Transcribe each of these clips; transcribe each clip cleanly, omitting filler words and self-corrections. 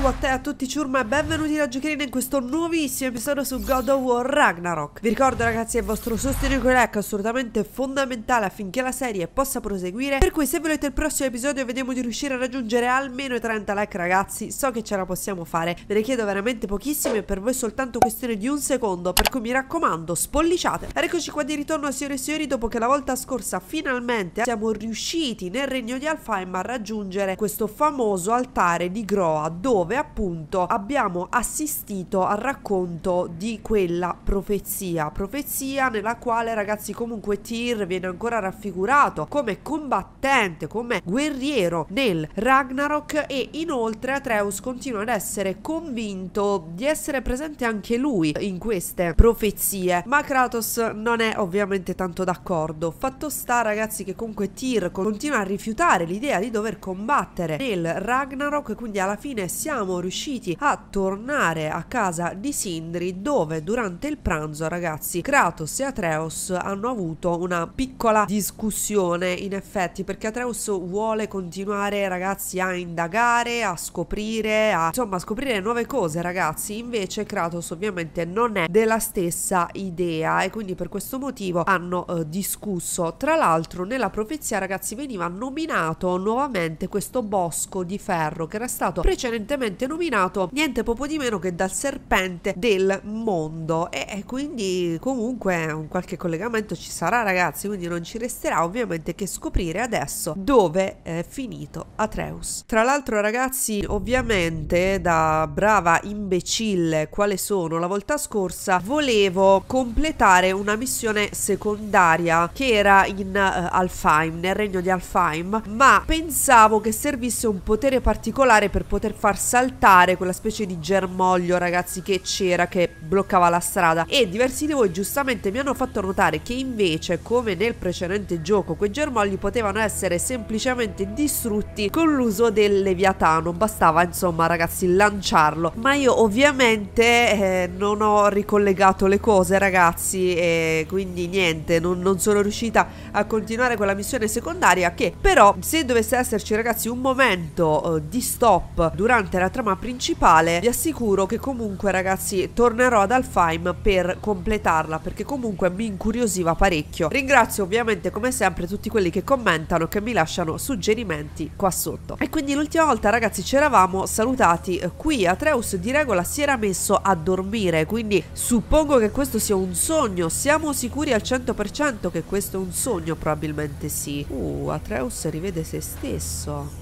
a te e a tutti ciurma e benvenuti da Giocherina in questo nuovissimo episodio su God of War Ragnarok. Vi ricordo ragazzi che il vostro sostegno con like è assolutamente fondamentale affinché la serie possa proseguire, per cui se volete il prossimo episodio vediamo di riuscire a raggiungere almeno i 30 like ragazzi, so che ce la possiamo fare, ve ne chiedo veramente pochissimi e per voi soltanto questione di un secondo, per cui mi raccomando spolliciate. Eccoci qua di ritorno signore e signori, dopo che la volta scorsa finalmente siamo riusciti nel regno di Alfheim a raggiungere questo famoso altare di Groa, dove appunto abbiamo assistito al racconto di quella profezia nella quale ragazzi comunque Tyr viene ancora raffigurato come combattente, come guerriero nel Ragnarok, e inoltre Atreus continua ad essere convinto di essere presente anche lui in queste profezie, ma Kratos non è ovviamente tanto d'accordo. Fatto sta ragazzi che comunque Tyr continua a rifiutare l'idea di dover combattere nel Ragnarok, quindi alla fine siamo riusciti a tornare a casa di Sindri, dove durante il pranzo ragazzi Kratos e Atreus hanno avuto una piccola discussione in effetti, perché Atreus vuole continuare ragazzi a indagare, a scoprire, insomma scoprire nuove cose ragazzi, invece Kratos ovviamente non è della stessa idea e quindi per questo motivo hanno discusso. Tra l'altro nella profezia ragazzi veniva nominato nuovamente questo bosco di ferro che era stato precedentemente nominato niente poco di meno che dal serpente del mondo, e quindi comunque un qualche collegamento ci sarà ragazzi, quindi non ci resterà ovviamente che scoprire adesso dove è finito Atreus. Tra l'altro ragazzi ovviamente da brava imbecille quale sono, la volta scorsa volevo completare una missione secondaria che era in Alfheim, nel regno di Alfheim, ma pensavo che servisse un potere particolare per poter far saltare quella specie di germoglio ragazzi che c'era, che bloccava la strada, e diversi di voi giustamente mi hanno fatto notare che invece come nel precedente gioco quei germogli potevano essere semplicemente distrutti con l'uso del leviatano, bastava insomma ragazzi lanciarlo, ma io ovviamente non ho ricollegato le cose ragazzi e quindi niente, non sono riuscita a continuare quella missione secondaria, che però se dovesse esserci ragazzi un momento di stop durante la trama principale vi assicuro che comunque ragazzi tornerò ad Alfheim per completarla, perché comunque mi incuriosiva parecchio. Ringrazio ovviamente come sempre tutti quelli che commentano, che mi lasciano suggerimenti qua sotto. E quindi l'ultima volta ragazzi ci eravamo salutati qui, Atreus di regola si era messo a dormire, quindi suppongo che questo sia un sogno. Siamo sicuri al 100% che questo è un sogno? Probabilmente sì. Atreus rivede se stesso.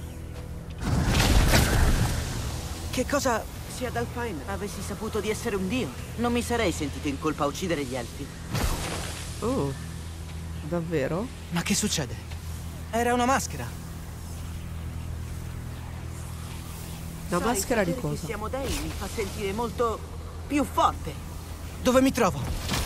Che cosa? Se ad Alfheim avessi saputo di essere un dio, non mi sarei sentito in colpa a uccidere gli elfi. Oh, davvero? Ma che succede? Era una maschera. Una maschera di cosa? Che siamo dei mi fa sentire molto più forte. Dove mi trovo?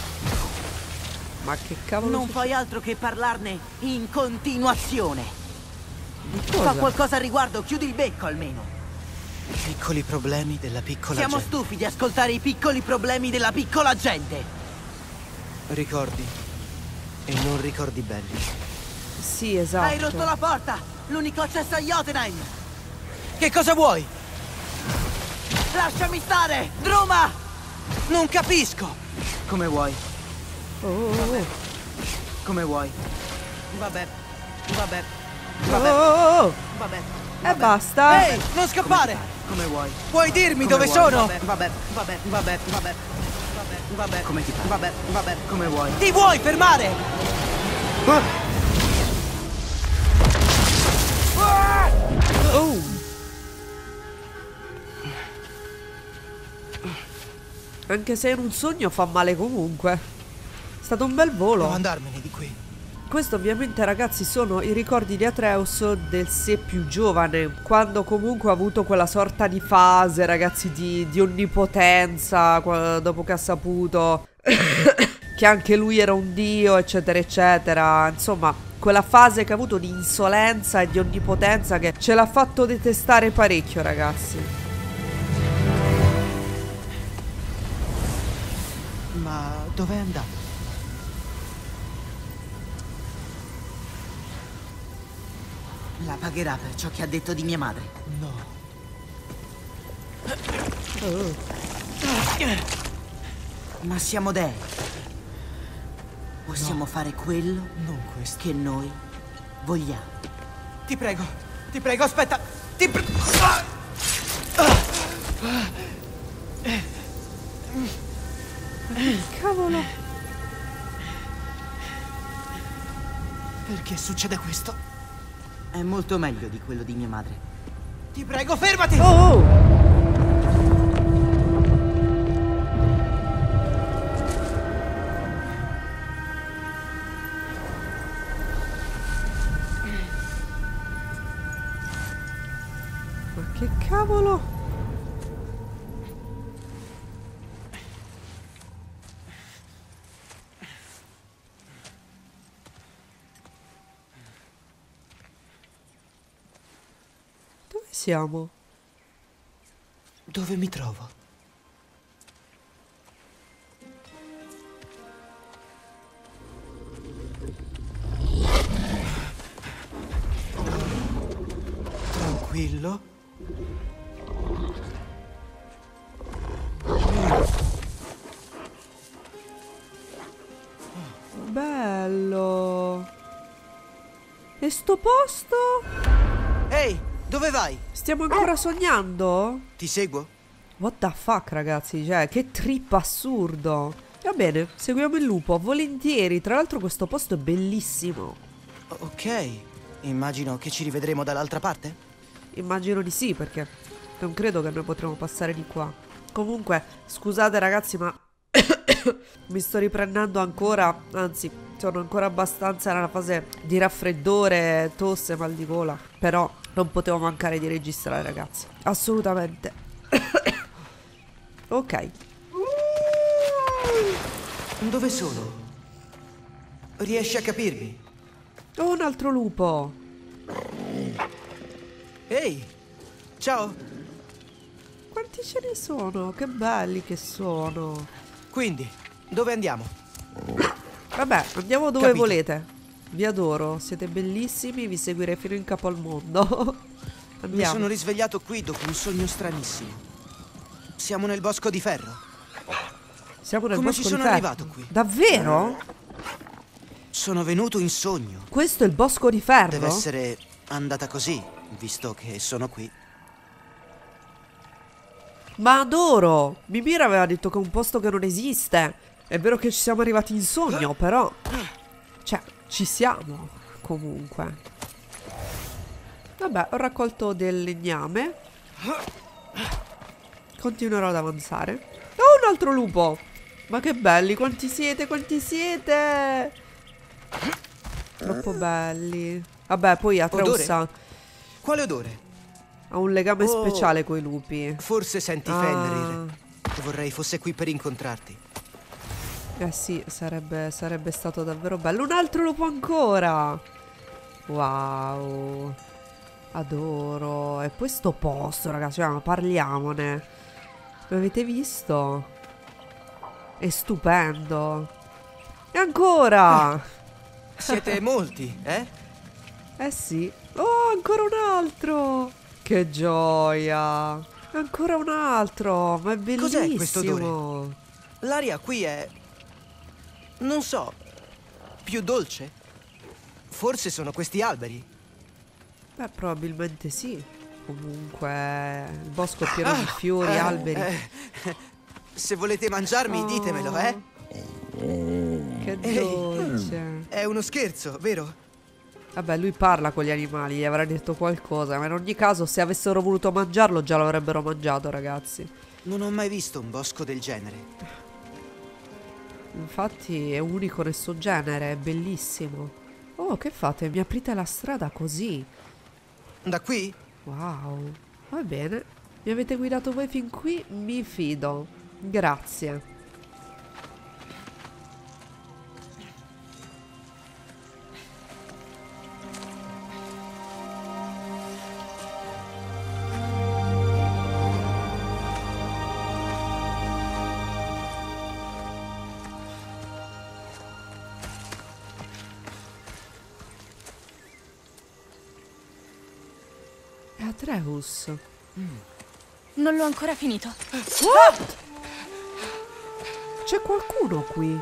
Ma che cavolo? Non fai altro che parlarne in continuazione. Di cosa? Fa qualcosa al riguardo, chiudi il becco almeno. Piccoli problemi della piccola Siamo gente. stufi di ascoltare i piccoli problemi della piccola gente. Ricordi e non ricordi belli. Sì, esatto. Hai rotto la porta! L'unico accesso a Jotunheim! Che cosa vuoi? Lasciami stare! Druma! Non capisco. Come vuoi, Oh. come vuoi. Vabbè, vabbè, Oh. vabbè. E basta. Ehi, non scappare! Come vuoi. Puoi dirmi Come dove vuoi. sono? Vabbè. Come ti pare. Vabbè, come vuoi. Ti vuoi fermare? Oh. Anche se in un sogno fa male comunque. È stato un bel volo. Devo andarmene di qui. Questo ovviamente ragazzi sono i ricordi di Atreus del sé più giovane, quando comunque ha avuto quella sorta di fase ragazzi di onnipotenza, dopo che ha saputo che anche lui era un dio eccetera eccetera, insomma quella fase che ha avuto di insolenza e di onnipotenza che ce l'ha fatto detestare parecchio ragazzi. Ma dov'è andato? La pagherà per ciò che ha detto di mia madre. No. Ma siamo dei. Possiamo fare quello Non questo. che noi vogliamo. Ti prego, aspetta. Cavolo. Perché succede questo? È molto meglio di quello di mia madre. Ti prego, fermati! Oh, oh. Ma che cavolo? Dove siamo? Dove mi trovo? Tranquillo. Bello. E sto posto? Ehi, dove vai? Stiamo ancora sognando? Ti seguo? What the fuck, ragazzi, cioè, che trip assurdo. Va bene, seguiamo il lupo, volentieri. Tra l'altro questo posto è bellissimo. Ok, immagino che ci rivedremo dall'altra parte? Immagino di sì, perché non credo che noi potremo passare di qua. Comunque, scusate ragazzi, ma mi sto riprendendo ancora. Anzi, sono ancora abbastanza nella fase di raffreddore, tosse, mal di gola. Però non potevo mancare di registrare, ragazzi. Assolutamente. Ok. Dove sono? Riesci a capirmi? Oh, un altro lupo. Ehi, ciao. Quanti ce ne sono? Che belli che sono. Quindi, dove andiamo? Vabbè, andiamo dove Capito. volete. Vi adoro, siete bellissimi, vi seguirei fino in capo al mondo. Mi Andiamo. sono risvegliato qui dopo un sogno stranissimo. Siamo nel bosco di ferro. Siamo nel Come bosco ci di sono ferro. arrivato qui? Davvero? Sono venuto in sogno. Questo è il bosco di ferro? Deve essere andata così, visto che sono qui. Ma adoro! Mimira aveva detto che è un posto che non esiste. È vero che ci siamo arrivati in sogno, però... Cioè, ci siamo, comunque. Vabbè, ho raccolto del legname. Continuerò ad avanzare. Oh, un altro lupo! Ma che belli, quanti siete, quanti siete! Troppo belli. Vabbè, poi Atreus Odore? Quale odore? ha un legame Oh. speciale coi lupi. Forse senti Ah. Fenrir. Vorrei fosse qui per incontrarti. Eh sì, sarebbe stato davvero bello. Un altro lupo ancora! Wow! Adoro. E poi sto posto, ragazzi, ma parliamone. Lo avete visto? È stupendo. E ancora! Siete molti, eh? Eh sì. Oh, ancora un altro! Che gioia! Ancora un altro! Ma è bellissimo! Cos'è questo odore? L'aria qui è... non so... più dolce? Forse sono questi alberi. Beh, probabilmente sì. Comunque, il bosco è pieno di fiori, alberi. Se volete mangiarmi, Oh. ditemelo, eh? Che Ehi. dolce. È uno scherzo, vero? Vabbè, lui parla con gli animali, gli avrà detto qualcosa. Ma in ogni caso, se avessero voluto mangiarlo, già l'avrebbero mangiato, ragazzi. Non ho mai visto un bosco del genere. Infatti, è unico nel suo genere, è bellissimo. Oh, che fate? Mi aprite la strada così? Da qui? Wow. Va bene. Mi avete guidato voi fin qui? Mi fido. Grazie. È Atreus. Non l'ho ancora finito. What? C'è qualcuno qui.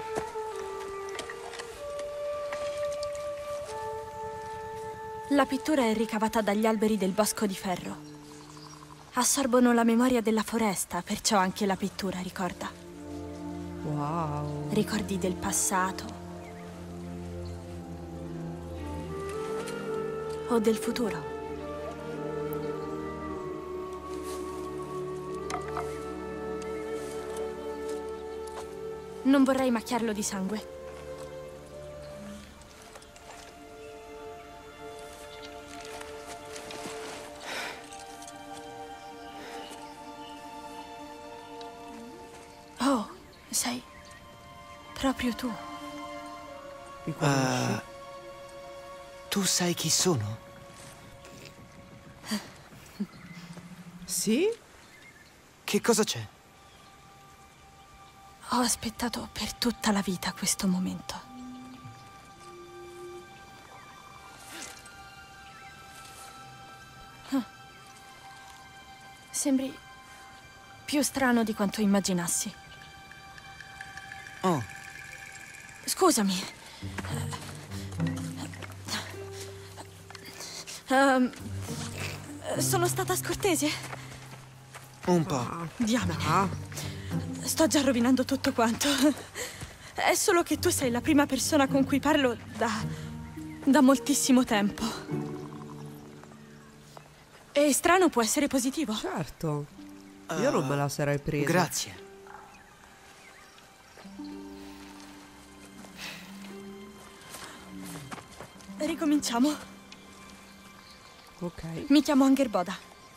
La pittura è ricavata dagli alberi del bosco di ferro. Assorbono la memoria della foresta, perciò anche la pittura ricorda. Wow. Ricordi del passato. O del futuro. Non vorrei macchiarlo di sangue. Oh, sei proprio tu. Mi conosci? Tu sai chi sono? Sì? Che cosa c'è? Ho aspettato per tutta la vita questo momento. Sembri più strano di quanto immaginassi. Oh, Scusami. Sono stata scortese? un po'. Diamine. Ah, Sto già rovinando tutto quanto. È solo che tu sei la prima persona con cui parlo da moltissimo tempo. E strano può essere positivo. certo. Io non me la sarei presa. Grazie. Ricominciamo. Ok. Mi chiamo Angerboda.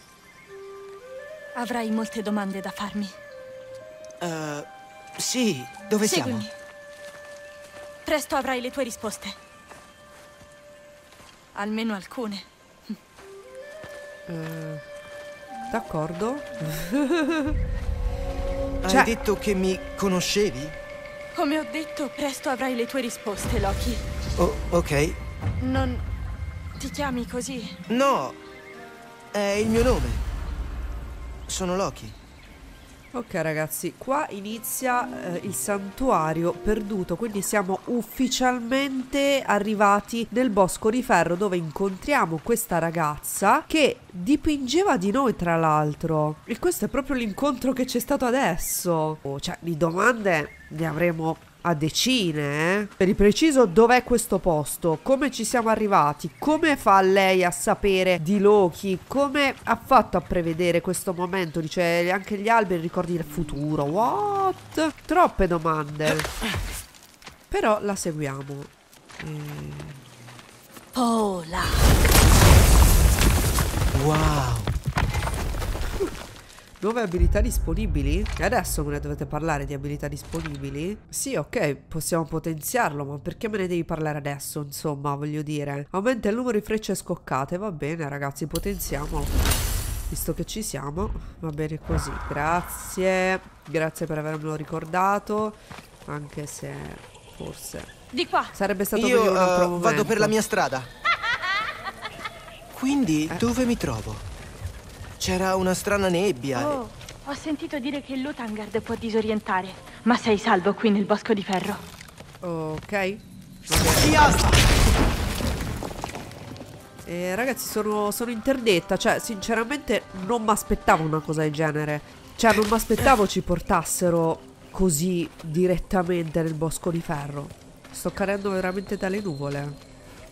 Avrai molte domande da farmi. Sì, dove Seguimi. siamo? Presto avrai le tue risposte. Almeno alcune. D'accordo. Hai detto che mi conoscevi? Come ho detto, presto avrai le tue risposte, Loki. Oh, ok. Non ti chiami così? No, è il mio nome. Sono Loki. Ok ragazzi, qua inizia il santuario perduto, quindi siamo ufficialmente arrivati nel bosco di ferro dove incontriamo questa ragazza che dipingeva di noi tra l'altro. E questo è proprio l'incontro che c'è stato adesso. Cioè, di domande ne avremo a decine, eh? Per il preciso, dov'è questo posto? Come ci siamo arrivati? Come fa lei a sapere di Loki? Come ha fatto a prevedere questo momento? Dice anche gli alberi ricordi del futuro. What? Troppe domande. Però la seguiamo. Pola. Wow. Nuove abilità disponibili? E adesso me ne dovete parlare di abilità disponibili? Sì, ok, possiamo potenziarlo, ma perché me ne devi parlare adesso? Insomma, voglio dire. Aumenta il numero di frecce scoccate. Va bene, ragazzi, potenziamolo. Visto che ci siamo, va bene così. Grazie. Grazie per avermelo ricordato. Anche se forse Di qua. sarebbe stato meglio un altro momento. Vado per la mia strada. Quindi, dove mi trovo? C'era una strana nebbia. Oh, ho sentito dire che l'Utangard può disorientare, ma sei salvo qui nel bosco di ferro. Ok. Ragazzi, sono interdetta. Cioè, sinceramente non mi aspettavo una cosa del genere. Cioè, non mi aspettavo ci portassero così direttamente nel bosco di ferro. Sto cadendo veramente dalle nuvole.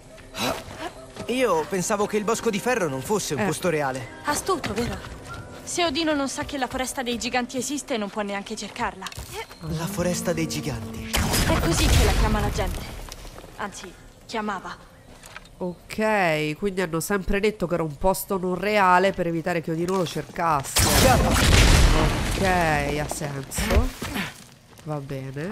Io pensavo che il bosco di ferro non fosse un posto reale. Astuto, vero? Se Odino non sa che la foresta dei giganti esiste, non può neanche cercarla. La foresta dei giganti. È così che la chiama la gente. Anzi, chiamava. Ok, quindi hanno sempre detto che era un posto non reale per evitare che Odino lo cercasse. Ok, ha senso. Va bene.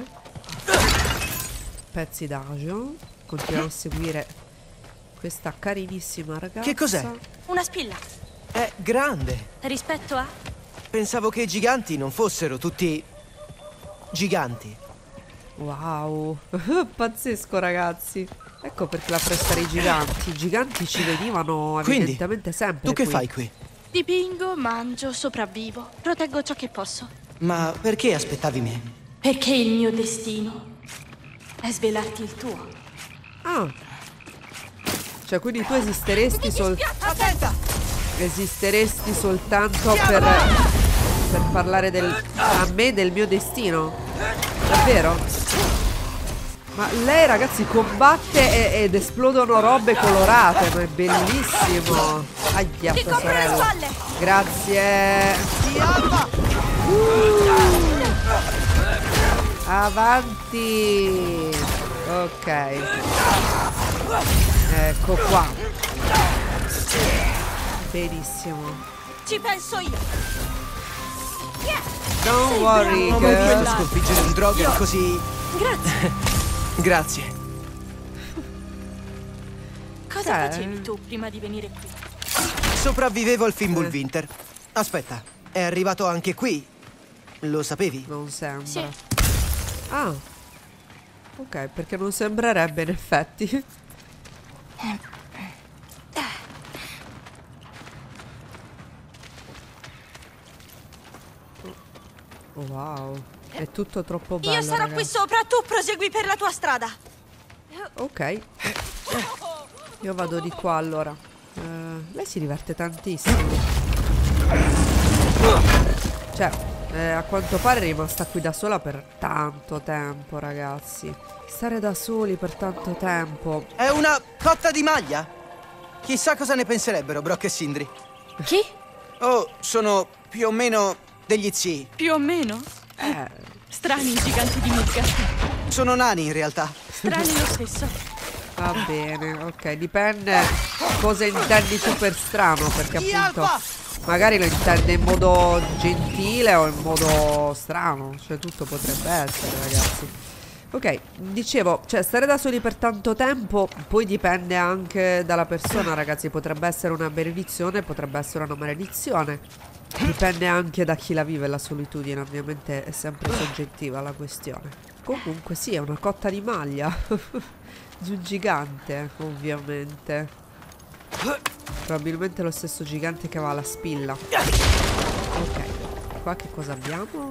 Pezzi d'agio. Continuiamo a seguire questa carinissima ragazza. Che cos'è? Una spilla. È grande. Rispetto a... Pensavo che i giganti non fossero tutti giganti. Wow. Pazzesco ragazzi. Ecco perché la foresta dei giganti. I giganti ci venivano Quindi, evidentemente sempre tu che qui. fai qui? Dipingo, mangio, sopravvivo. Proteggo ciò che posso. Ma perché aspettavi me? Perché il mio destino è svelarti il tuo. Ah. Cioè, quindi tu esisteresti Attenta! esisteresti soltanto per parlare a me del mio destino? Davvero? Ma lei, ragazzi, combatte ed esplodono robe colorate. Ma è bellissimo. Ahia, tua sorella. Grazie. Avanti. Ok. Ecco qua. Benissimo. Ci penso io. Don't worry, Non mi piace girl. sconfiggere un Draugr così... Grazie. Grazie. Cosa facevi tu prima di venire qui? Sopravvivevo al Fimbulwinter. Aspetta, è arrivato anche qui. Lo sapevi? Non sembra. Sì. Ah. Ok, perché non sembrerebbe in effetti. Oh, wow. È tutto troppo bello, Io sarò ragazzi. qui sopra, tu prosegui per la tua strada. Ok. Io vado di qua allora. Lei si diverte tantissimo. Cioè, a quanto pare è rimasta qui da sola per tanto tempo, ragazzi. Stare da soli per tanto tempo. È una cotta di maglia? Chissà cosa ne penserebbero Brock e Sindri. Chi? Oh, sono più o meno degli zii. Più o meno? Strani giganti di Midgard. Sono nani in realtà. Strani lo stesso. Va bene, ok. Dipende cosa intendi tu per strano, perché appunto magari lo intende in modo gentile o in modo strano. Cioè tutto potrebbe essere, ragazzi. Ok, dicevo, cioè stare da soli per tanto tempo poi dipende anche dalla persona, ragazzi. Potrebbe essere una benedizione, potrebbe essere una maledizione. Dipende anche da chi la vive la solitudine, ovviamente è sempre soggettiva la questione. Comunque sì, è una cotta di maglia. Di un gigante, ovviamente. Probabilmente lo stesso gigante che aveva la spilla. Ok, qua che cosa abbiamo?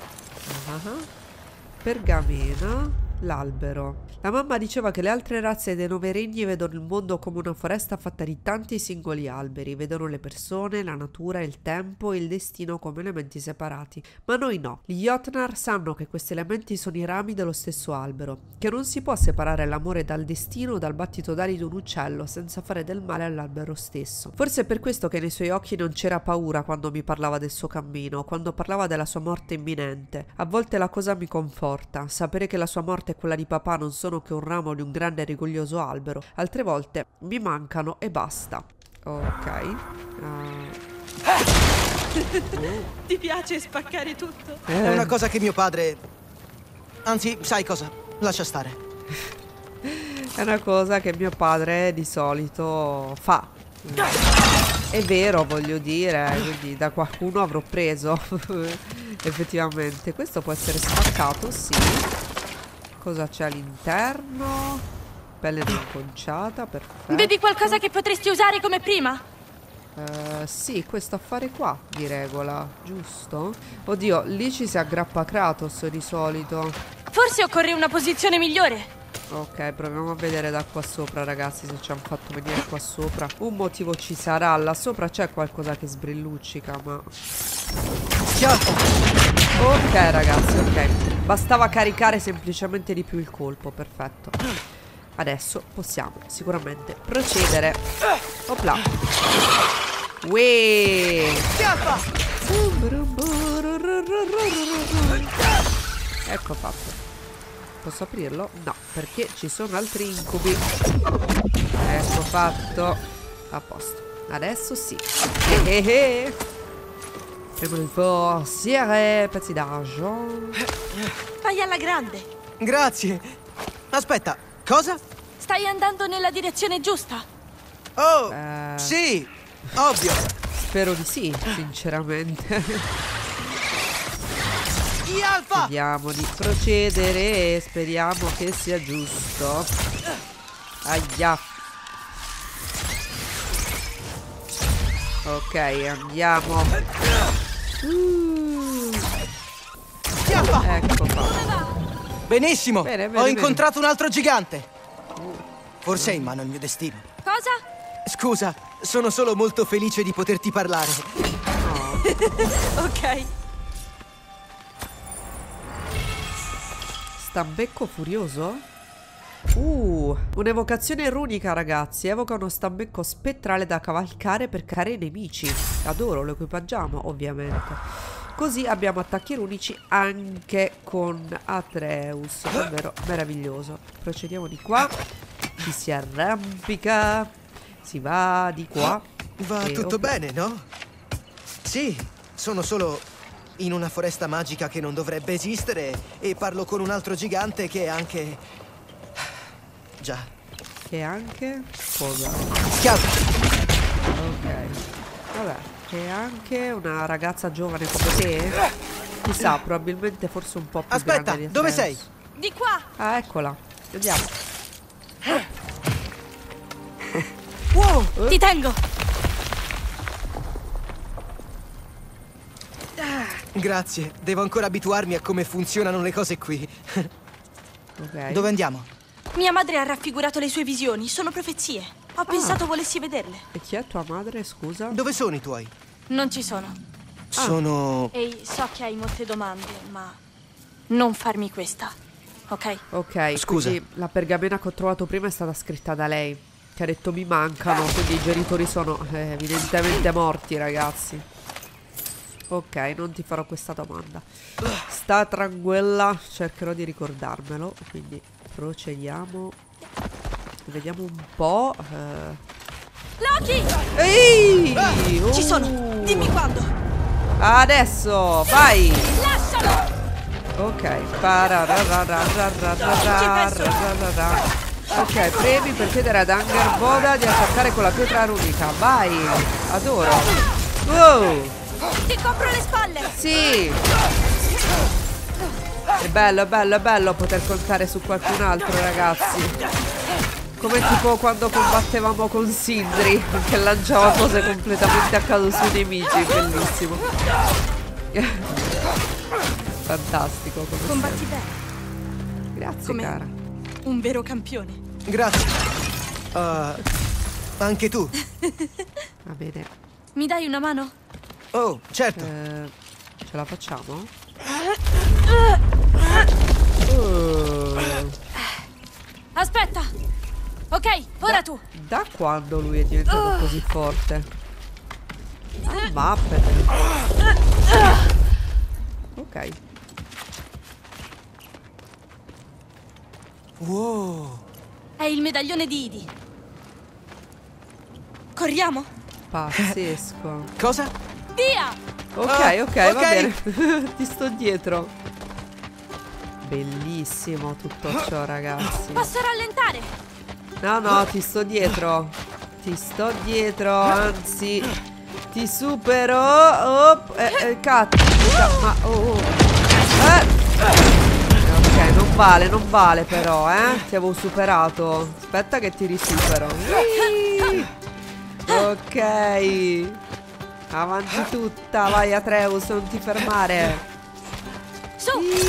Pergamena, l'albero. La mamma diceva che le altre razze dei 9 regni vedono il mondo come una foresta fatta di tanti singoli alberi, vedono le persone, la natura, il tempo e il destino come elementi separati. Ma noi no. Gli Jotnar sanno che questi elementi sono i rami dello stesso albero, che non si può separare l'amore dal destino o dal battito d'ali di un uccello senza fare del male all'albero stesso. Forse è per questo che nei suoi occhi non c'era paura quando mi parlava del suo cammino, quando parlava della sua morte imminente. A volte la cosa mi conforta, sapere che la sua morte e quella di papà non sono che un ramo di un grande e rigoglioso albero. Altre volte mi mancano e basta. Ok. Ti piace spaccare tutto? È una cosa che mio padre... Anzi, sai cosa? Lascia stare. È una cosa che mio padre di solito fa. È vero, voglio dire, quindi da qualcuno avrò preso. Effettivamente. Questo può essere spaccato, sì. Cosa c'è all'interno? Pelle non conciata, perfetto. Vedi qualcosa che potresti usare come prima? Sì, questo affare qua di regola, giusto? Oddio, lì ci si aggrappa Kratos di solito. Forse occorre una posizione migliore. Ok, proviamo a vedere da qua sopra, ragazzi, se ci hanno fatto venire qua sopra. Un motivo ci sarà, là sopra c'è qualcosa che sbrilluccica, ma... Ok, ragazzi, ok. Bastava caricare semplicemente di più il colpo, perfetto. Adesso possiamo sicuramente procedere. Opla. Uè. Ecco fatto. Posso aprirlo? No, perché ci sono altri incubi. Ecco fatto. A posto. Adesso sì. Premo il forziere, pezzi d'argent. Vai alla grande. Grazie. Aspetta, cosa? Stai andando nella direzione giusta. Oh, sì, ovvio. Spero di sì, sinceramente. Alfa! Vediamo di procedere. Speriamo che sia giusto. Aia. Ok, andiamo. Ecco qua. Benissimo. Bene, Ho incontrato un altro gigante. Forse è in mano il mio destino. Cosa? Scusa, sono solo molto felice di poterti parlare. Ok. Stambecco furioso? Un'evocazione runica, ragazzi. Evoca uno stambecco spettrale da cavalcare per caricare i nemici. Adoro, lo equipaggiamo, ovviamente. Così abbiamo attacchi runici anche con Atreus. Davvero meraviglioso. Procediamo di qua. Ci si arrampica. Si va di qua. Va tutto bene, no? Sì, sono solo in una foresta magica che non dovrebbe esistere e parlo con un altro gigante che è anche... Già. Che anche? Cosa? Schiavo! Ok. Vabbè. Che è anche una ragazza giovane come te? Chissà, probabilmente forse un po' più Aspetta, grande di dove Atreus. sei? Di qua. Ah, eccola. Andiamo. Wow! Ti tengo. Grazie, devo ancora abituarmi a come funzionano le cose qui. Ok. Dove andiamo? Mia madre ha raffigurato le sue visioni. Sono profezie. Ho pensato volessi vederle. E chi è tua madre, scusa? Dove sono i tuoi? Non ci sono. Sono... Ehi, so che hai molte domande, ma non farmi questa, ok? Ok, Scusa. quindi la pergamena che ho trovato prima è stata scritta da lei, che ha detto mi mancano, quindi i genitori sono evidentemente morti, ragazzi. Ok, non ti farò questa domanda. Sta tranquilla, cercherò di ricordarmelo, quindi procediamo. Vediamo un po'. Loki! Ehi! Ci sono! Dimmi quando! Adesso, vai! Lascialo! Ok, ok, premi per chiedere ad Angerboda di attaccare con la pietra runica. Vai! Adoro! Wow! Ti copro le spalle! Sì! È bello poter contare su qualcun altro, ragazzi. Come tipo quando combattevamo con Sindri, che lanciava cose completamente a caso sui nemici. Bellissimo. Fantastico. Come Combatti bene. Grazie, Come cara. un vero campione. Grazie. Anche tu. Va bene. Mi dai una mano? Oh, certo. Ce la facciamo? Aspetta! Ok, ora tu! Da quando lui è diventato così forte? Mappe. Ok. Wow. È il medaglione di Idi. Corriamo? Pazzesco. Cosa? Via! Ok, va ok. bene. Ti sto dietro. Bellissimo tutto ciò, ragazzi. Posso rallentare? No, ti sto dietro. Ti sto dietro, anzi ti supero. Cazzo. Ma ok, non vale però, ti avevo superato. Aspetta che ti risupero. Ok. Avanti tutta, vai Atreus, non ti fermare. Su!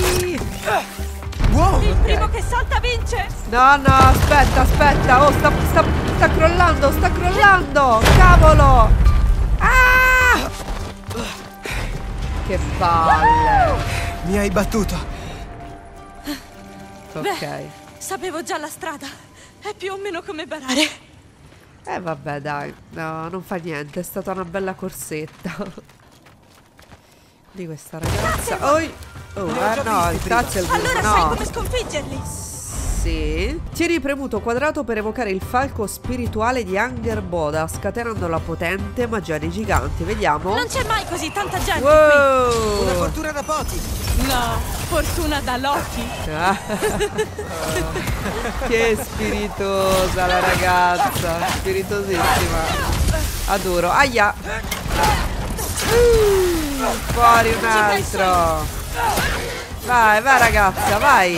Wow. Il primo che salta vince! No, aspetta. Oh, sta crollando, cavolo! Ah! Che palle. Mi hai battuto. Ok. Beh, sapevo già la strada. È più o meno come barare. Vabbè, dai. No, non fa niente, è stata una bella corsetta. Di questa ragazza. No, il Tazel. Allora sai come sconfiggerli? Sì. Tieni premuto quadrato per evocare il falco spirituale di Angerboda, scatenando la potente magia dei giganti. Vediamo. Non c'è mai così tanta gente Wow. Una fortuna da pochi. qui. No, fortuna da Loki. Che spiritosa la ragazza. Spiritosissima. Adoro. Aia. Fuori un altro. Vai ragazza, vai.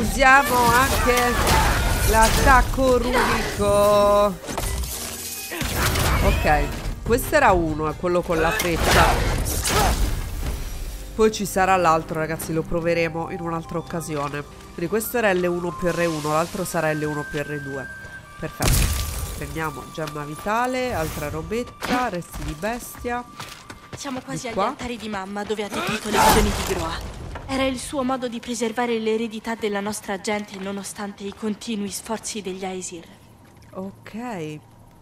usiamo anche l'attacco runico. Ok, questo era uno, è quello con la freccia. Poi ci sarà l'altro, ragazzi, lo proveremo in un'altra occasione. Quindi questo era L1 più R1, l'altro sarà L1 più R2. Perfetto. Prendiamo gemma vitale, altra robetta, resti di bestia. Siamo quasi agli qua? altari di mamma, dove ha detto le visioni di Groa. Era il suo modo di preservare l'eredità della nostra gente, nonostante i continui sforzi degli Aesir. Ok.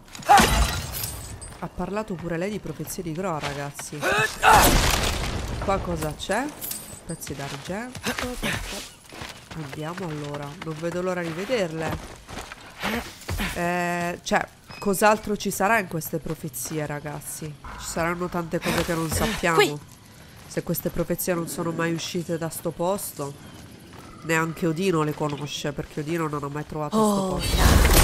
Ha parlato pure lei di profezie di Groa, ragazzi. Qua cosa c'è? Pezzi d'argento. Andiamo allora. Non vedo l'ora di vederle. Cioè, cos'altro ci sarà in queste profezie, ragazzi? Ci saranno tante cose che non sappiamo. Qui. Se queste profezie non sono mai uscite da sto posto, neanche Odino le conosce, perché Odino non ha mai trovato sto posto.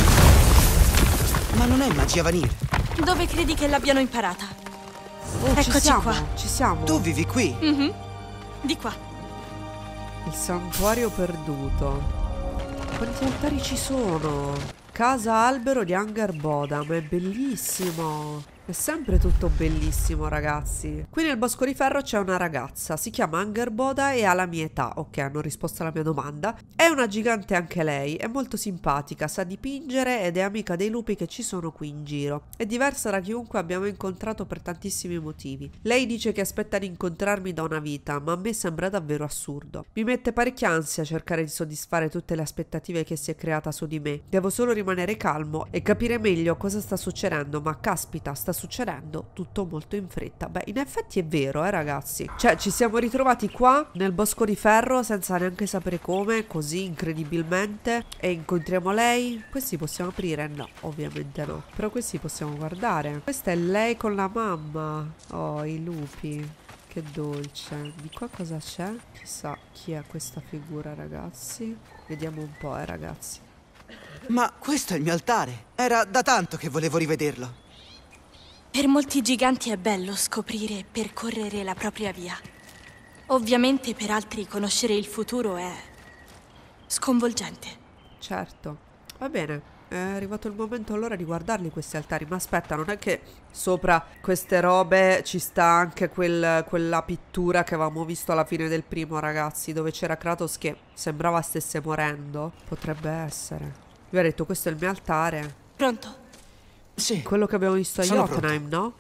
Ma non è magia vanir. Dove credi che l'abbiano imparata? Oh, ci Eccoci siamo, qua. ci siamo. Tu vivi qui? Di qua. Il santuario perduto. Quanti altari ci sono? Casa albero di Angerbodam, è bellissimo. È sempre tutto bellissimo, ragazzi. Qui nel Bosco di Ferro c'è una ragazza, si chiama Angerboda e ha la mia età. Ok, hanno risposto alla mia domanda. È una gigante anche lei, è molto simpatica, sa dipingere ed è amica dei lupi che ci sono qui in giro. È diversa da chiunque abbiamo incontrato per tantissimi motivi. Lei dice che aspetta di incontrarmi da una vita, ma a me sembra davvero assurdo. Mi mette parecchia ansia cercare di soddisfare tutte le aspettative che si è creata su di me. Devo solo rimanere calmo e capire meglio cosa sta succedendo, ma caspita, sta succedendo tutto molto in fretta. Beh, in effetti è vero, ragazzi. Cioè, ci siamo ritrovati qua nel Bosco di Ferro senza neanche sapere come, così incredibilmente, e incontriamo lei. Questi possiamo aprire? No, ovviamente no. Però questi possiamo guardare. Questa è lei con la mamma. Oh, i lupi. Che dolce. Di qua cosa c'è? Chissà chi è questa figura, ragazzi. Vediamo un po', ragazzi. Ma questo è il mio altare. Era da tanto che volevo rivederlo. Per molti giganti è bello scoprire e percorrere la propria via. Ovviamente per altri conoscere il futuro è sconvolgente. Certo. Va bene. È arrivato il momento allora di guardarli questi altari. Ma aspetta, non è che sopra queste robe ci sta anche quella pittura che avevamo visto alla fine del primo, ragazzi, dove c'era Kratos che sembrava stesse morendo? Potrebbe essere. Vi ho detto, questo è il mio altare. Pronto? Sì. Quello che abbiamo visto a Sono Jotunheim, no?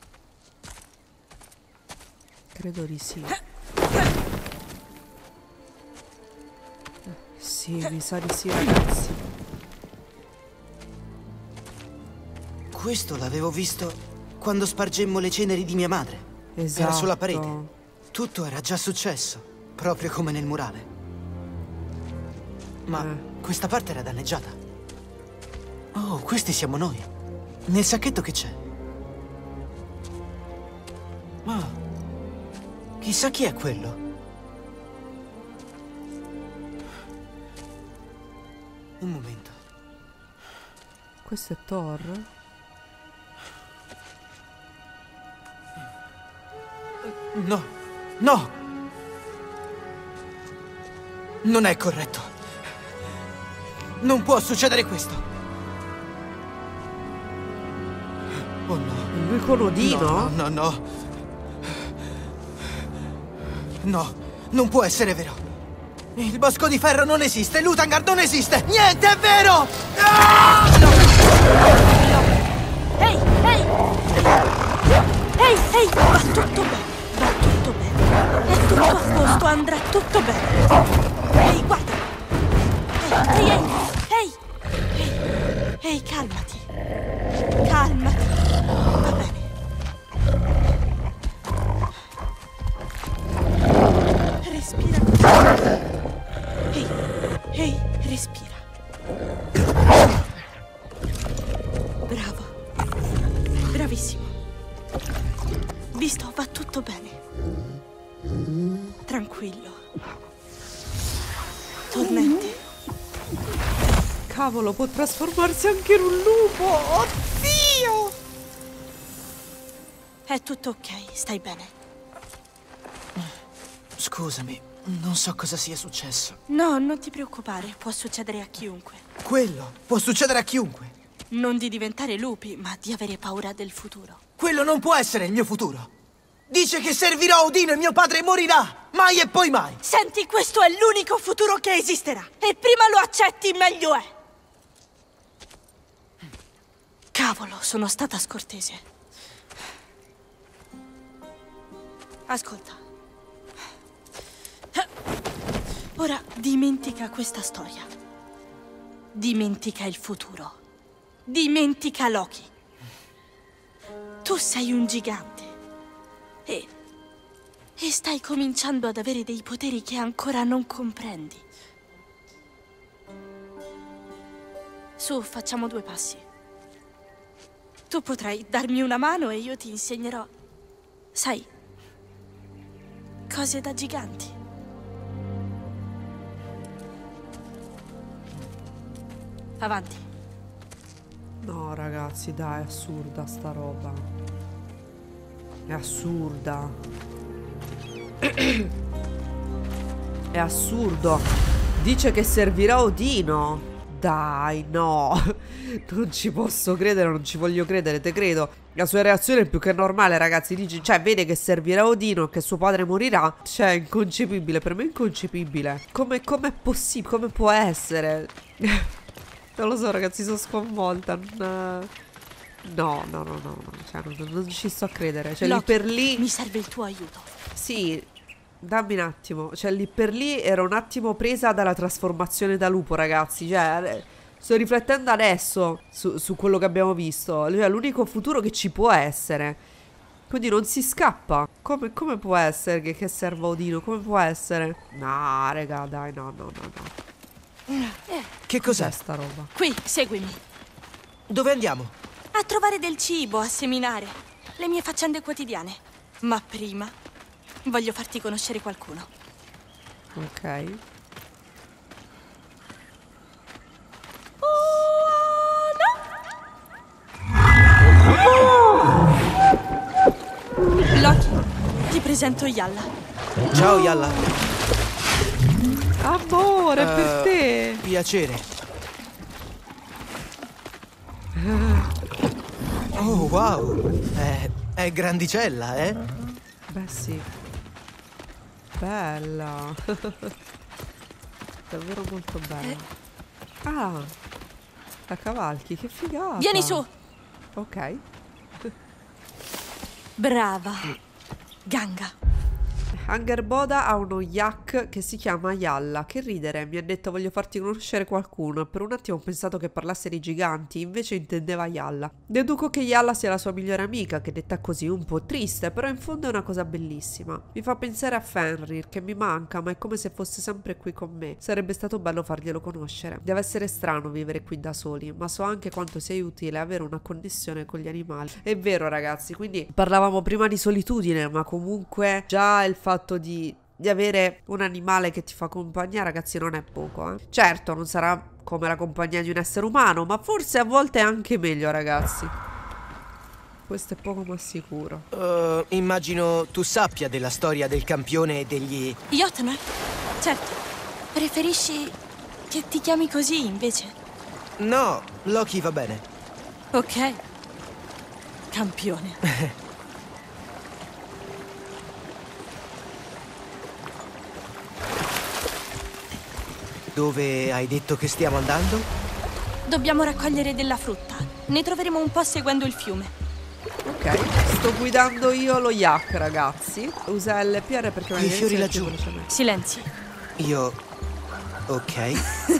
Credo di sì. Sì, mi sa di sì, ragazzi. Questo l'avevo visto quando spargemmo le ceneri di mia madre. Esatto. Era sulla parete. Tutto era già successo, proprio come nel murale. Ma questa parte era danneggiata. Oh, questi siamo noi. Nel sacchetto che c'è? Ma chissà chi è quello. Un momento. Questo è Thor? No, no! Non è corretto. Non può succedere questo. Oh no. Lui con Odino? No, no, no. No, non può essere vero. Il Bosco di Ferro non esiste, Lutangard non esiste. Niente è vero! Ah! Ehi, ehi! Ehi, ehi, va tutto bene. Va tutto bene. È tutto a posto, andrà tutto bene. Ehi, guarda. Ehi, ehi, ehi. Ehi, ehi, calmati. Calmati. Va bene. Respira. Ehi, ehi, respira. Bravo. Bravissimo. Visto, va tutto bene. Tranquillo. Tormente. Cavolo, può trasformarsi anche in un lupo! Oddio! È tutto ok, stai bene. Scusami, Non so cosa sia successo. No, non ti preoccupare, può succedere a chiunque. Quello può succedere a chiunque. Non di diventare lupi, ma di avere paura del futuro. Quello non può essere il mio futuro. Dice che servirò a Odino e mio padre morirà. Mai e poi mai. Senti, questo è l'unico futuro che esisterà. E prima lo accetti, meglio è. Cavolo, sono stata scortese. Ascolta. Ora dimentica questa storia. Dimentica il futuro. Dimentica Loki. Tu sei un gigante. E stai cominciando ad avere dei poteri che ancora non comprendi. Su, facciamo 2 passi. Tu potrai darmi una mano e io ti insegnerò, sai, cose da giganti. Avanti. No, ragazzi, dai, è assurda sta roba. È assurda. È assurdo. Dice che servirà Odino. Dai, no. Non ci posso credere, non ci voglio credere, te credo. La sua reazione è più che normale, ragazzi. Dice, cioè, vede che servirà Odino, che suo padre morirà. Cioè, è inconcepibile, per me è inconcepibile. Come è possibile? Come può essere? Non lo so, ragazzi, sono sconvolta. No. Cioè, non ci sto a credere. Cioè, Loki, lì per lì. mi serve il tuo aiuto. Sì, dammi un attimo. Cioè, lì per lì ero un attimo presa dalla trasformazione da lupo, ragazzi. Cioè, sto riflettendo adesso su quello che abbiamo visto. Cioè, l'unico futuro che ci può essere. Quindi non si scappa. Come può essere che serva Odino? Come può essere? No, raga, dai, no. Che cos'è? Sta roba? Qui, seguimi. Dove andiamo? A trovare del cibo, a seminare. Le mie faccende quotidiane. Ma prima voglio farti conoscere qualcuno. Ok. Loki, ti presento Yalla. Ciao, Yalla. Amore, per te. Piacere. Oh, wow. È grandicella, eh? Beh, sì. Bella. Davvero molto bella. Ah, la cavalchi, che figata. Vieni su. Ok. Brava. Ganga. Angerboda ha uno yak che si chiama Yalla. Che ridere, mi ha detto voglio farti conoscere qualcuno. Per un attimo ho pensato che parlasse di giganti, invece intendeva Yalla. Deduco che Yalla sia la sua migliore amica, che detta così un po' triste, però in fondo è una cosa bellissima. Mi fa pensare a Fenrir, che mi manca, ma è come se fosse sempre qui con me. Sarebbe stato bello farglielo conoscere. Deve essere strano vivere qui da soli, ma so anche quanto sia utile avere una connessione con gli animali. È vero, ragazzi, quindi parlavamo prima di solitudine, ma comunque già il fatto di avere un animale che ti fa compagnia, ragazzi, non è poco, eh. Certo, non sarà come la compagnia di un essere umano, ma forse a volte è anche meglio, ragazzi. Questo è poco ma sicuro. Immagino tu sappia della storia del campione e degli... Jotnar? Certo. Preferisci che ti chiami così, invece? No, Loki va bene. Ok. Campione. Dove hai detto che stiamo andando? Dobbiamo raccogliere della frutta. Ne troveremo un po' seguendo il fiume. Ok, sto guidando io lo yak, ragazzi. Usa LPR perché I fiori laggiù. Silenzio. Io... ok.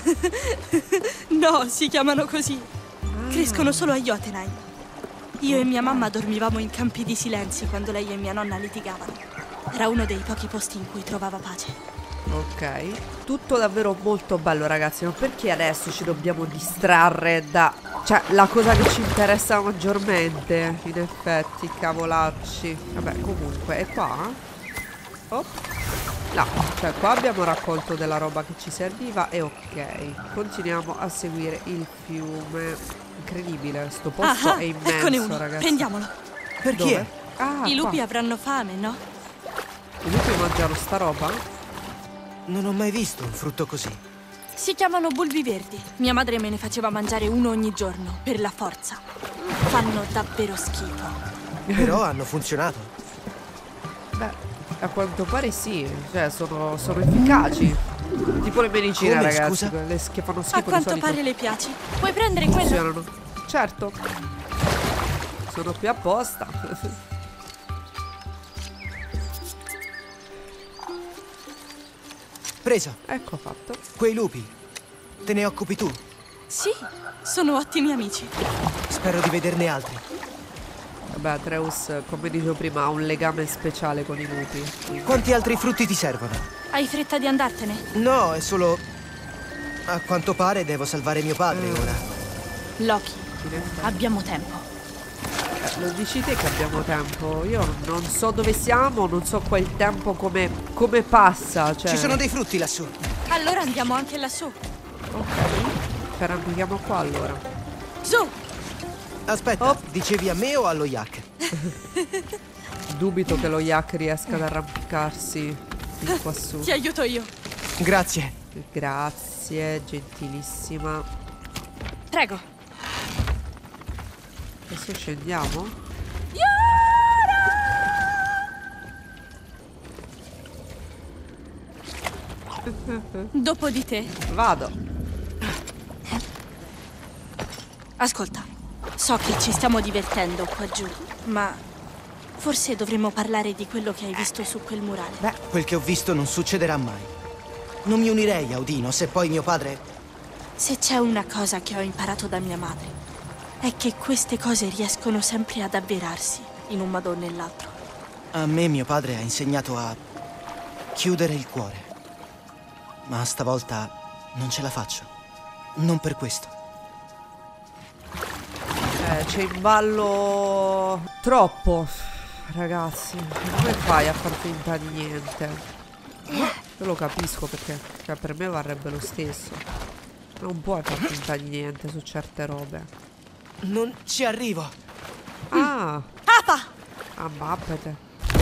No, si chiamano così. Crescono solo a Jotunheim. Io e mia mamma dormivamo in campi di silenzio quando lei e mia nonna litigavano. Era uno dei pochi posti in cui trovava pace. Ok, tutto davvero molto bello, ragazzi. Ma perché adesso ci dobbiamo distrarre da... cioè, la cosa che ci interessa maggiormente. In effetti, cavolacci. Vabbè, comunque, è qua? Oh. No, cioè qua abbiamo raccolto della roba che ci serviva. E ok, continuiamo a seguire il fiume. Incredibile, sto posto è immenso, eccone uno, ragazzi. prendiamolo. Perché? Dove? Ah, I lupi qua. avranno fame, no? I lupi mangiano sta roba? Non ho mai visto un frutto così. Si chiamano bulbi verdi. Mia madre me ne faceva mangiare uno ogni giorno, per la forza. Fanno davvero schifo. Però hanno funzionato. Beh, a quanto pare sì. Cioè, sono efficaci. Tipo le medicine, Come, ragazzi. scusa? Quelle che fanno schifo A di quanto solito. pare le piaci. Puoi prendere quella? Funzionano. Certo. Sono qui apposta. Preso. Ecco fatto. Quei lupi. Te ne occupi tu? Sì, sono ottimi amici. Spero di vederne altri. Vabbè, Atreus, come dicevo prima, ha un legame speciale con i lupi. Quanti altri frutti ti servono? Hai fretta di andartene? No, è solo... A quanto pare devo salvare mio padre ora. Loki, abbiamo tempo. Lo dici te che abbiamo tempo. Io non so dove siamo, non so qua il tempo come passa. Cioè... Ci sono dei frutti lassù. Allora andiamo anche lassù. Ok. Ci arrampichiamo qua allora. Su! Aspetta, Oh. dicevi a me o allo yak? Dubito che lo yak riesca ad arrampicarsi fin qua su. Ti aiuto io. Grazie. Grazie, gentilissima. Prego. Adesso scendiamo. Dopo di te. Vado. Ascolta, so che ci stiamo divertendo qua giù, ma forse dovremmo parlare di quello che hai visto su quel murale. Beh, quel che ho visto non succederà mai. Non mi unirei a Odino se poi mio padre... Se c'è una cosa che ho imparato da mia madre, è che queste cose riescono sempre ad avverarsi, in un modo o nell'altro. A me mio padre ha insegnato a chiudere il cuore. Ma stavolta non ce la faccio. Non per questo. C'è in ballo troppo. Ragazzi, come fai a far finta di niente? Io lo capisco perché cioè, per me varrebbe lo stesso. Non puoi far finta di niente su certe robe. Non ci arrivo. Ah, Apa! ammappete.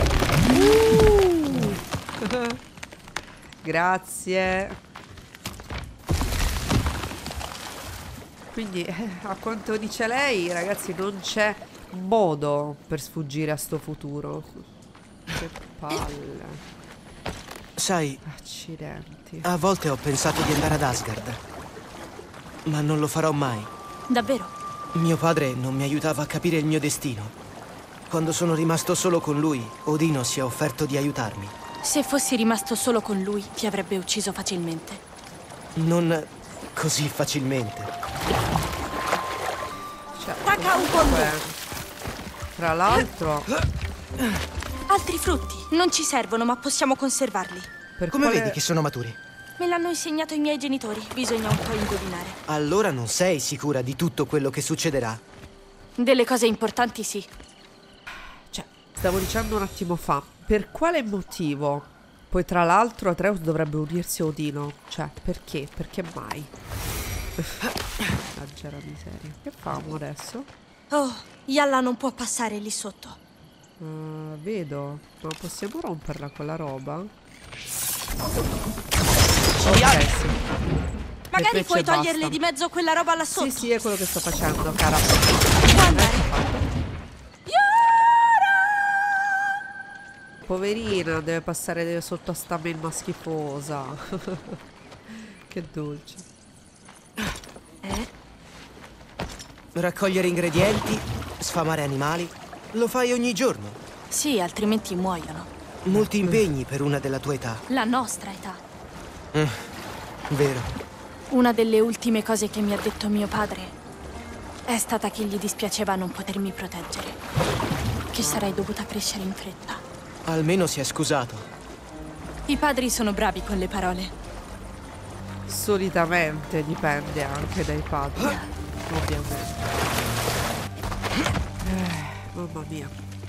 Grazie. Quindi, a quanto dice lei, ragazzi, non c'è modo per sfuggire a sto futuro. Che palle. Sai, Accidenti. a volte ho pensato di andare ad Asgard. Ma non lo farò mai. Davvero? Mio padre non mi aiutava a capire il mio destino. Quando sono rimasto solo con lui, Odino si è offerto di aiutarmi. Se fossi rimasto solo con lui, ti avrebbe ucciso facilmente. Non così facilmente. Cioè, Taka un combo! tra l'altro, Altri frutti. Non ci servono, ma possiamo conservarli. per Come quale... vedi che sono maturi? Me l'hanno insegnato i miei genitori. Bisogna un po' indovinare. Allora non sei sicura di tutto quello che succederà? Delle cose importanti sì. Cioè, stavo dicendo un attimo fa, per quale motivo? Poi tra l'altro Atreus dovrebbe unirsi a Odino. Cioè, perché? Perché mai? Aggia miseria. Che famo adesso? Oh, Yalla non può passare lì sotto. Vedo. Ma possiamo romperla quella roba? Magari Invece puoi toglierle basta. di mezzo quella roba là sotto. Sì, sì, è quello che sto facendo, cara. Può andare. Poverina, deve passare sotto a sta melma schifosa. Che dolce. Raccogliere ingredienti, sfamare animali, lo fai ogni giorno. Sì, altrimenti muoiono. Molti impegni per una della tua età. La nostra età. Vero. Una delle ultime cose che mi ha detto mio padre è stata che gli dispiaceva non potermi proteggere. Che sarei dovuta crescere in fretta. Almeno si è scusato. I padri sono bravi con le parole. Solitamente dipende anche dai padri, ovviamente. Mamma mia.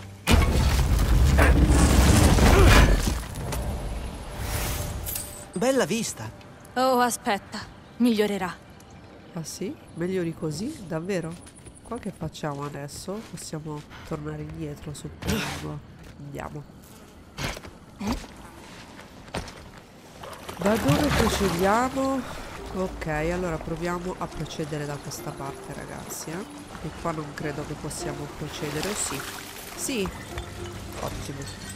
Bella vista. Oh, aspetta. Migliorerà. Ah sì? Meglio di così? Davvero? Qua che facciamo adesso? Possiamo tornare indietro, suppongo. Andiamo. Da dove procediamo? Ok, allora proviamo a procedere da questa parte, ragazzi, E qua non credo che possiamo procedere, o sì? Sì, ottimo.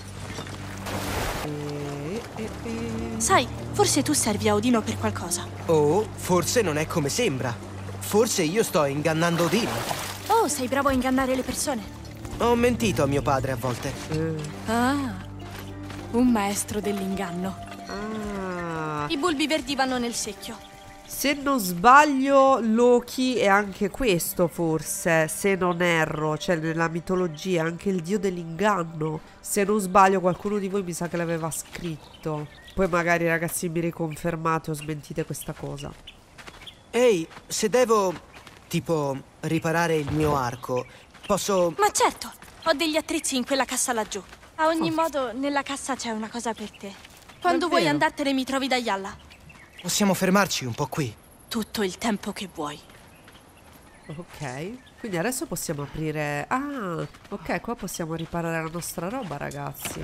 Sai, forse tu servi a Odino per qualcosa. Oh, forse non è come sembra. Forse io sto ingannando Odino. Oh, sei bravo a ingannare le persone. Ho mentito a mio padre a volte. Ah, un maestro dell'inganno. Ah, I bulbi verdi vanno nel secchio. se non sbaglio, Loki è anche questo, forse, se non erro, cioè nella mitologia, anche il dio dell'inganno. Se non sbaglio, qualcuno di voi mi sa che l'aveva scritto. Poi magari, ragazzi, mi riconfermate o smentite questa cosa. Ehi, se devo, tipo, riparare il mio arco, posso... Ma certo, ho degli attrezzi in quella cassa laggiù. A ogni modo, nella cassa c'è una cosa per te. Quando vuoi Davvero? andartene mi trovi da Yalla. Possiamo fermarci un po' qui? Tutto il tempo che vuoi. Ok, quindi adesso possiamo aprire... Ah, ok, qua possiamo riparare la nostra roba, ragazzi.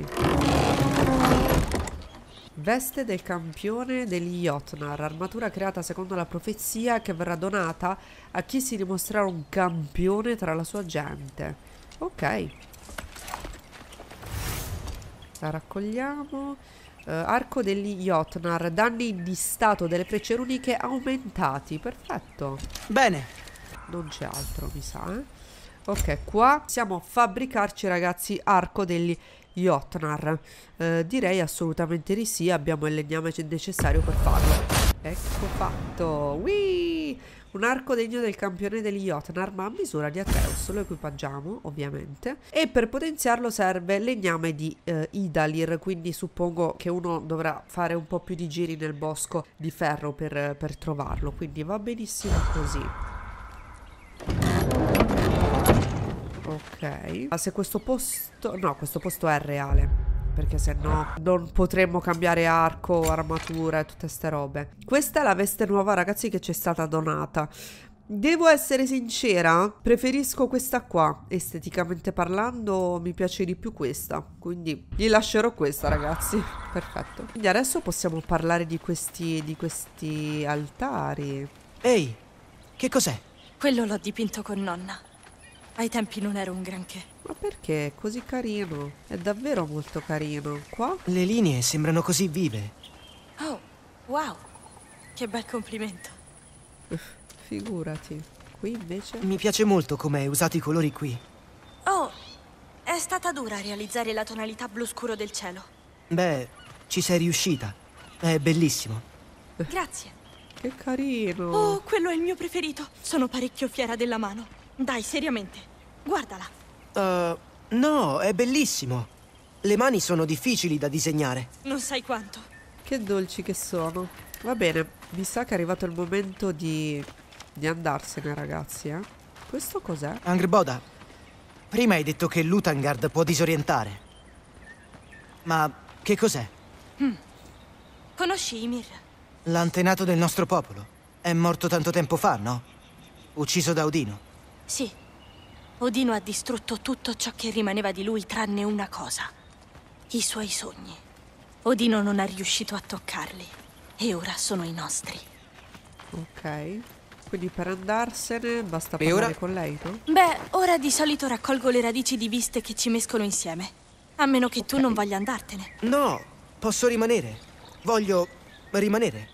Veste del campione degli Jotnar, armatura creata secondo la profezia che verrà donata a chi si dimostrerà un campione tra la sua gente. Ok. La raccogliamo. Arco degli Jotnar, danni di stato delle frecce runiche aumentati. Perfetto. Bene. Non c'è altro, mi sa, Ok, qua possiamo fabbricarci, ragazzi, arco degli Jotnar. Direi assolutamente di sì. Abbiamo il legname necessario per farlo. Ecco fatto. Whee! Un arco degno del campione degli Jotnar, ma a misura di Atreus. Lo equipaggiamo, ovviamente. E per potenziarlo serve legname di Idalir. Quindi suppongo che uno dovrà fare un po' più di giri nel bosco di ferro per trovarlo. Quindi va benissimo così. Ok. Ma se questo posto... No, questo posto è reale. Perché se no non potremmo cambiare arco, armatura e tutte ste robe. Questa è la veste nuova, ragazzi, che ci è stata donata. Devo essere sincera, preferisco questa qua. Esteticamente parlando mi piace di più questa. Quindi gli lascerò questa, ragazzi. Perfetto. Quindi adesso possiamo parlare di questi altari. Ehi, che cos'è? Quello l'ho dipinto con nonna. Ai tempi non ero un granché. Ma perché? È così carino. È davvero molto carino. Qua? Le linee sembrano così vive. Oh, wow. Che bel complimento. Figurati. Qui invece? Mi piace molto come hai usato i colori qui. Oh, è stata dura realizzare la tonalità blu scuro del cielo. Beh, ci sei riuscita. È bellissimo. Grazie. Che carino. Oh, quello è il mio preferito. Sono parecchio fiera della mano. Dai, seriamente. Guardala. No, è bellissimo. Le mani sono difficili da disegnare. Non sai quanto. Che dolci che sono. Va bene, mi sa che è arrivato il momento di andarsene, ragazzi, Questo cos'è? Angrboda, prima hai detto che Lutangard può disorientare. Ma che cos'è? Conosci Ymir? L'antenato del nostro popolo. È morto tanto tempo fa, no? Ucciso da Odino. Sì. Odino ha distrutto tutto ciò che rimaneva di lui tranne una cosa. I suoi sogni. Odino non è riuscito a toccarli. E ora sono i nostri. Ok. Quindi per andarsene basta E parlare ora? con lei, no? Beh, ora di solito raccolgo le radici di viste che ci mescolo insieme. A meno che tu non voglia andartene. No, posso rimanere. Voglio rimanere.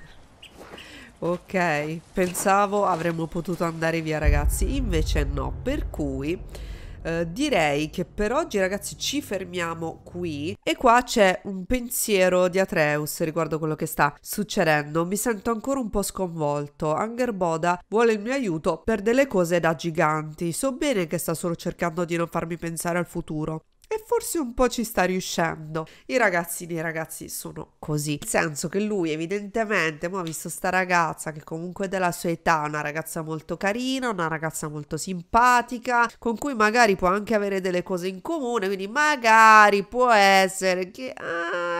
Ok, pensavo avremmo potuto andare via, ragazzi, invece no, per cui direi che per oggi, ragazzi, ci fermiamo qui. E qua c'è un pensiero di Atreus riguardo quello che sta succedendo. Mi sento ancora un po' sconvolto. Angerboda vuole il mio aiuto per delle cose da giganti. So bene che sta solo cercando di non farmi pensare al futuro. E forse un po' ci sta riuscendo. I ragazzi sono così. Nel senso che lui evidentemente ha visto sta ragazza che comunque è della sua età, una ragazza molto carina, una ragazza molto simpatica, con cui magari può anche avere delle cose in comune, quindi magari può essere che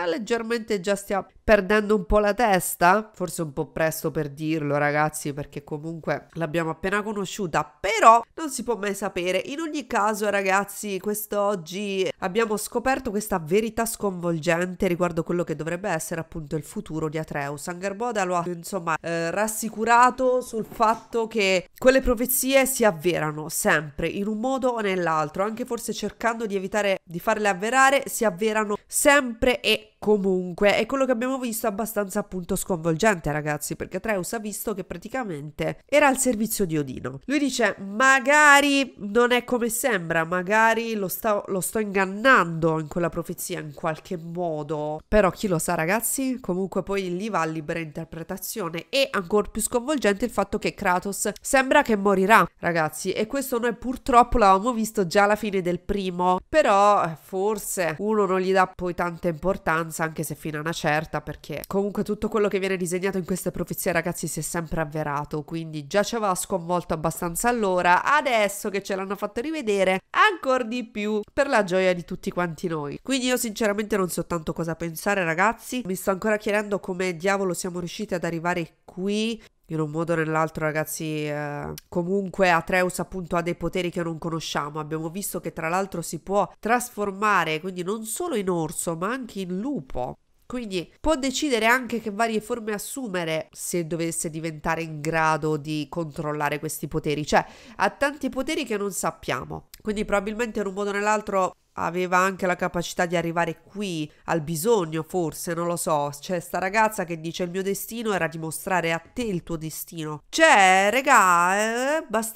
leggermente già stia perdendo un po' la testa. Forse un po' presto per dirlo, ragazzi, perché comunque l'abbiamo appena conosciuta, però non si può mai sapere. In ogni caso, ragazzi, quest'oggi abbiamo scoperto questa verità sconvolgente riguardo quello che dovrebbe essere appunto il futuro di Atreus. Angerboda lo ha insomma rassicurato sul fatto che quelle profezie si avverano sempre in un modo o nell'altro, anche forse cercando di evitare di farle avverare, si avverano sempre e comunque. E quello che abbiamo visto è abbastanza appunto sconvolgente, ragazzi, perché Atreus ha visto che praticamente era al servizio di Odino. Lui dice magari non è come sembra, magari lo sto ingannando in quella profezia in qualche modo, però chi lo sa, ragazzi. Comunque poi lì va a libera interpretazione. E ancora più sconvolgente il fatto che Kratos sembra che morirà, ragazzi, e questo noi purtroppo l'avevamo visto già alla fine del primo, però forse uno non gli dà poi tanta importanza, anche se fino a una certa, perché comunque tutto quello che viene disegnato in queste profezie, ragazzi, si è sempre avverato, quindi già ci aveva sconvolto abbastanza allora, adesso che ce l'hanno fatto rivedere ancora di più per la gioia di tutti quanti noi. Quindi io sinceramente non so tanto cosa pensare, ragazzi, mi sto ancora chiedendo come diavolo siamo riusciti ad arrivare qui. In un modo o nell'altro, ragazzi, comunque Atreus appunto ha dei poteri che non conosciamo. Abbiamo visto che tra l'altro si può trasformare, quindi non solo in orso ma anche in lupo. Quindi può decidere anche che varie forme assumere se dovesse diventare in grado di controllare questi poteri. Cioè ha tanti poteri che non sappiamo. Quindi probabilmente in un modo o nell'altro aveva anche la capacità di arrivare qui al bisogno, forse, non lo so. C'è sta ragazza che dice il mio destino era dimostrare a te il tuo destino. Cioè, regà, è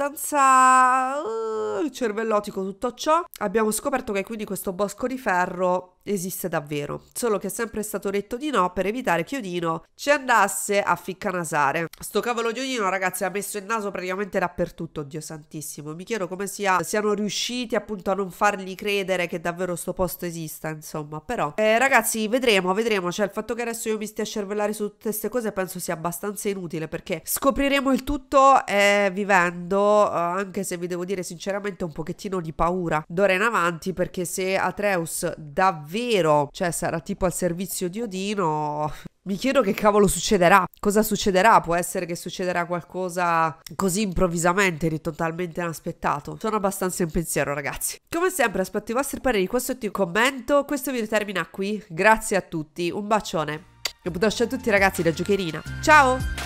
abbastanza cervellotico tutto ciò. Abbiamo scoperto che quindi questo bosco di ferro esiste davvero, solo che è sempre stato detto di no per evitare che Odino ci andasse a ficcanasare. Sto cavolo di Odino, ragazzi, ha messo il naso praticamente dappertutto, Dio santissimo. Mi chiedo come siano riusciti appunto a non fargli credere che davvero sto posto esista, insomma. Però ragazzi, vedremo. Cioè il fatto che adesso io mi stia a cervellare su tutte queste cose penso sia abbastanza inutile, perché scopriremo il tutto vivendo, anche se vi devo dire sinceramente un pochettino di paura d'ora in avanti, perché se Atreus davvero, cioè sarà tipo al servizio di Odino, mi chiedo che cavolo succederà. Cosa succederà? Può essere che succederà qualcosa così improvvisamente, di totalmente inaspettato. Sono abbastanza in pensiero, ragazzi. Come sempre aspetto i vostri pareri qua sotto in commento. Questo video termina qui. Grazie a tutti, un bacione e buon a tutti, ragazzi, da Giocherina. Ciao!